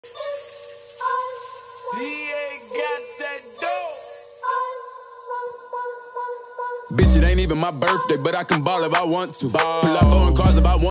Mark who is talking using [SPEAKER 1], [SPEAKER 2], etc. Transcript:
[SPEAKER 1] Bitch, it ain't even my birthday, but I can ball if I want to. Pull up on cars if I want.